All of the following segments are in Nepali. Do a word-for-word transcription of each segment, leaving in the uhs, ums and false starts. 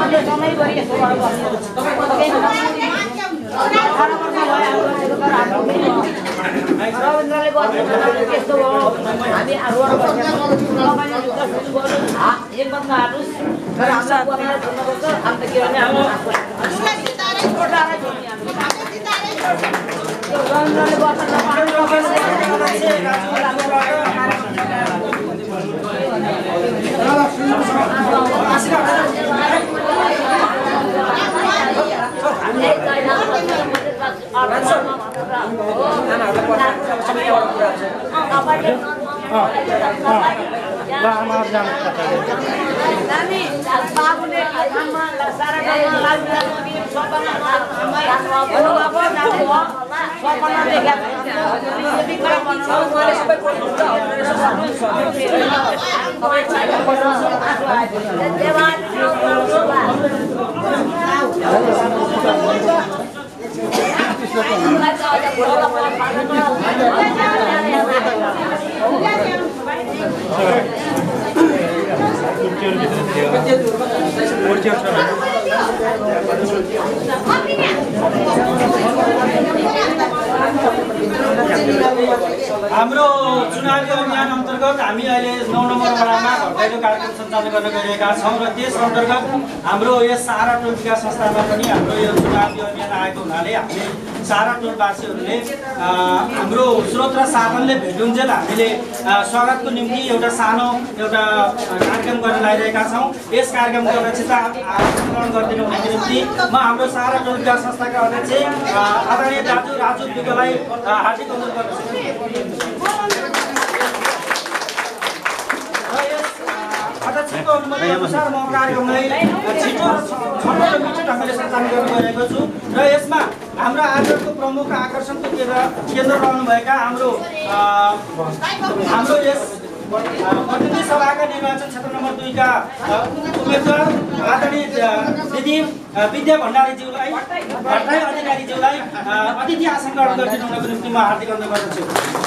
रविन्द्रले त्यस्तो हो हामी रोड एक बन्दा हाल्नुहोस् तर हामीलाई अन्त के भने अब रविन्द्रले बाबुले सारा हाम्रो चुनावी अभियान अन्तर्गत हामी अहिले नौ नम्बर वडामा घरदैलो कार्यक्रम सञ्चालन गर्न गइरहेका छौँ र त्यस अन्तर्गत हाम्रो यस सारा टोल विकास संस्थामा पनि हाम्रो यो चुनावी अभियान आएको हुनाले हामीले सारा टोलवासीहरूले हाम्रो स्रोत र साधनले भेटुन्जेल हामीले स्वागतको निम्ति एउटा सानो एउटा कार्यक्रम गर्न लागिरहेका छौँ। यस कार्यक्रमको अध्यक्षता ग्रहण गरिदिनु हुनेको निम्ति म हाम्रो सारा टोल विकास संस्थाका अध्यक्ष आदरणीय दाजु राजु विकलाई हार्दिक अनुरोध गर्दछु। अध्यक्षको अनुमति अनुसार म कार्यक्रमलाई छिटो र छनौट र मिठो ढङ्गले सञ्चालन गर्न गइरहेको छु र यसमा हाम्रो आजको प्रमुख आकर्षणको केन्द्र केन्द्र रहनुभएका हाम्रो हाम्रो यस प्रतिनिधि सभाका निर्वाचन क्षेत्र नम्बर दुईका उम्मेदवार आदरणीय दिदी विद्या भण्डारीज्यूलाई भट्टराई अधिकारीज्यूलाई अतिथि आसन ग्रहण गरिदिनु हुनको निम्ति म हार्दिक अनुरोध गर्दछु।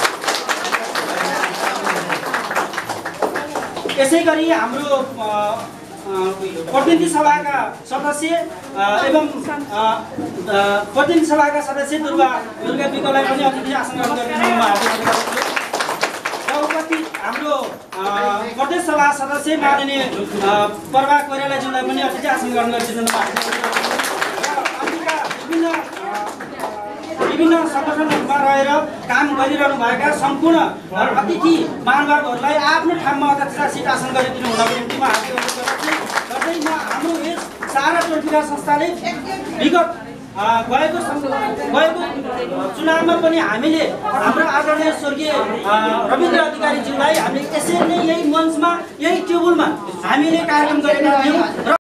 यसै गरी हाम्रो प्रतिनिधि सभाका सदस्य एवं प्रतिनिधि सभाका सदस्य दुर्गा दुर्गा विकलाई पनि अतिथि आसन ग्रहण गरिदिनुमा हार्दिक अनुरोध गर्दछु। हाम्रो प्रदेश सभा सदस्य माननीय प्रभा कोइरालाज्यूलाई पनि अतिथि आसन ग्रहण गरिदिनुमा हार्दिक अनुरोध गर्दछु। विभिन्न विभिन्न सङ्गठनहरूमा रहेर काम गरिरहनु भएका सम्पूर्ण अतिथि महानुभावहरूलाई आफ्नो ठाउँमा अध्यक्षता सिट आसन गरिदिनु हुनको निम्ति म हार्दिक अनुरोध गर्दछु। गर्दै म हाम्रो यस सारा टोल विकास संस्थाले विगत गएको गएको चुनावमा पनि हामीले हाम्रो आदरणीय स्वर्गीय रविन्द्र अधिकारीज्यूलाई हामीले यसरी नै यही मञ्चमा यही टेबलमा हामीले कार्यक्रम गरेका थियौँ।